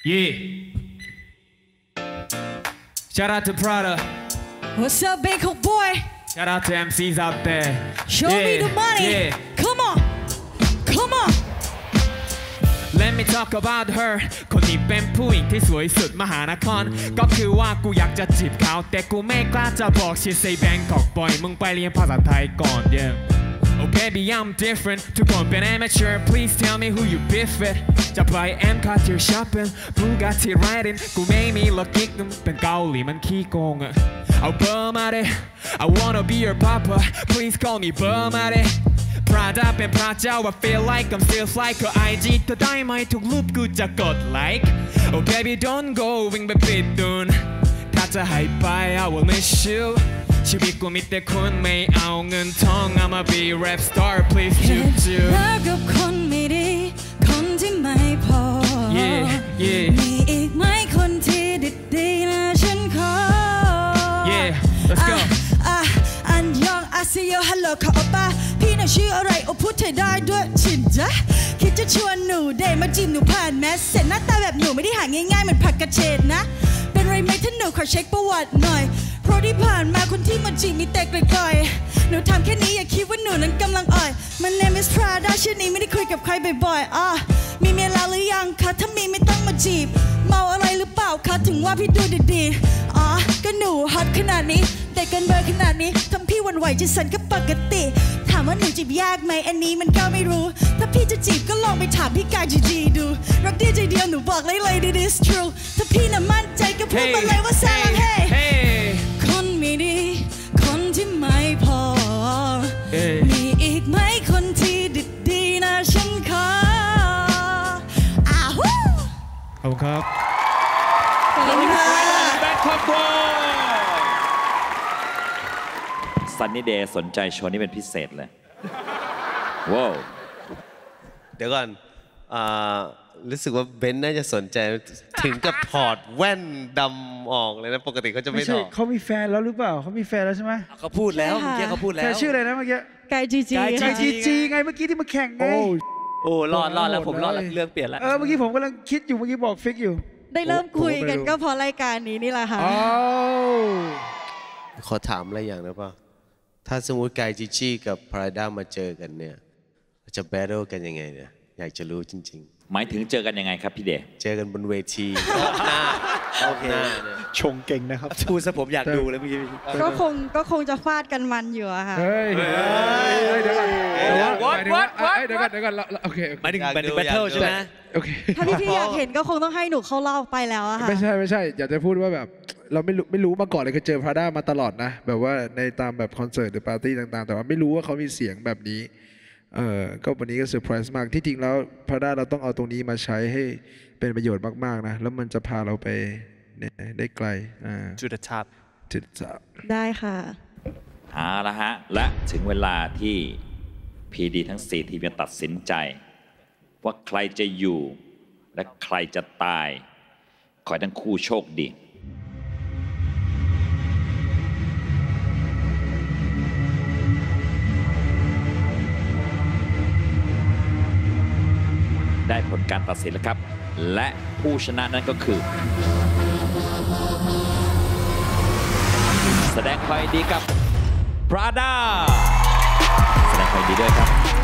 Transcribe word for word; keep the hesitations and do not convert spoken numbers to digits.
Yeah. Shout out to Prada. What's up, big boy? Shout out to M Cs out there. Show yeah, me the money. Yeah. Come on. Come on. Let me talk about her คนนี้เป็นผู้หญิงที่สวยสุดมหานครก็คือว่ากูอยากจะจีบเขาแต่กูไม่กล้าจะบอก She say Bangkok boy มึงไปเรียนภาษาไทยก่อน yeah Oh baby I'm different ทุกคนเป็น amateur Please tell me who you beef with จะไป M Cartier shopping Bugatti riding กูไม่มีล็อกกิ๊กเป็นเกาหลีมันขี้โกงอะเอาเบอร์มาดิ I wanna be your papa Please call me เบอร์มาดิPrada เป็นพระเจ้า I feel like I'm still fly ก็ ไอ จี เธอได้ไหมทุกรูปกูจะกด like Oh baby don't go วิ่งไปปิดดูนถ้าจะให้ไป I will miss you ชีวิตกูมีแต่คนไม่เอาเงินทอง I'ma be rap star please you too รักกับคนไม่ดีคนที่ไม่พอ Yeah yeah มีอีกไหมคนที่ดีๆนะฉันขอ Yeah let's go อันยองอาซิโยฮัลโหลขอโอป้าพี่น่ะชื่ออะไรโอพูดไทยได้ด้วยชินจ๊ะคิดจะชวนหนูเดทมาจีบหนูผ่านแมสเสร็จหน้าตาแบบหนูไม่ได้หาง่ายๆเหมือนผักกระเฉดนะเป็นไรไหมถ้าหนูขอเช็คประวัติหน่อยเพราะที่ผ่านมาคนที่มาจีบมีแต่ไกลๆหนูทำแค่นี้อย่าคิดว่าหนูนั้นกำลังอ่อย My name is Prada ชื่อนี้ไม่ได้คุยกับใครบ่อยๆอ่ะมีเมียแล้วหรือยังคะถ้ามีไม่ต้องมาจีบเมาอะไรหรือเปล่าคะถึงว่าพี่ดูดีๆอ๋อก็หนูฮอตขนาดนี้แต่กันเบอร์ขนาดนี้ทำพี่วันไหวจะสั่นก็ปกติถามว่าหนูจีบยากไหมอันนี้มันก็ไม่รู้ถ้าพี่จะจีบก็ลองไปถามพี่กายจีจีดูรักเดียวใจเดียวหนูบอกเลยเลย It is true ถ้าพี่น่ะมั่นใจก็พูดมาเลยว่าแซ่บเฮ้คนไม่ดีคนที่ไม่พอมีอีกไหมคนที่ดีๆนะฉันขออ้าวขอบคุณครับขอบคุณค่ะแบ็คคอมโบซันนี่เดย์สนใจโชว์นี้เป็นพิเศษเลยว้าวเดี๋ยวก่อนรู้สึกว่าเบนน่าจะสนใจถึงกับถอดแว่นดำออกเลยนะปกติเขาจะไม่ถอดเขามีแฟนแล้วหรือเปล่าเขามีแฟนแล้วใช่ไหมเขาพูดแล้วเมื่อกี้เขาพูดแล้วชื่ออะไรนะเมื่อกี้ไก่จีจีไก่จีจีไงเมื่อกี้ที่มาแข่งไงโอ้รอดรอดแล้วผมรอดเรื่องเปลี่ยนแล้วเออเมื่อกี้ผมกำลังคิดอยู่เมื่อกี้บอกฟิกอยู่ได้เริ่มคุยกันก็เพราะรายการนี้นี่แหละค่ะขอถามอะไรอย่างนะป่ะถ้าสมมติไกจีจีกับพาราด้ามาเจอกันเนี่ยจะแบทเทิลกันยังไงเนี่ยอยากจะรู้จริงๆหมายถึงเจอกันยังไงครับพี่เดชเจอกันบนเวทีหน้าโอเคชงเก่งนะครับพูดซะผมอยากดูเลยเมื่อกี้ก็คงก็คงจะฟาดกันมันอยู่อะค่ะเฮ้ยเดี๋ยวก่อนเดี๋ยวก่อนเดี๋ยวก่อนเดี๋ยวก่อนโอเคหมายถึงเป็นแบทเทิลใช่ไหมโอเคถ้าพี่อยากเห็นก็คงต้องให้หนูเข้าเล่าไปแล้วอะค่ะไม่ใช่ไม่ใช่อยากจะพูดว่าแบบเราไม่รู้ไม่รู้มาก่อนเลยเคยเจอพราด้ามาตลอดนะแบบว่าในตามแบบคอนเสิร์ตหรือปาร์ตี้ต่างๆแต่ว่าไม่รู้ว่าเขามีเสียงแบบนี้เออก็วันนี้ก็เซอร์ไพรส์มากที่จริงแล้วพราด้าเราต้องเอาตรงนี้มาใช้ให้เป็นประโยชน์มากๆนะแล้วมันจะพาเราไปได้ไกลอ่า to the top to the top ได้ค่ะเอาละฮะและถึงเวลาที่พีดีทั้งสี่ทีมจะตัดสินใจว่าใครจะอยู่และใครจะตายขอให้ทั้งคู่โชคดีได้ผลการตัดสินแล้วครับและผู้ชนะนั้นก็คือแสดงความยินดีกับ Prada แสดงความยินดีด้วยครับ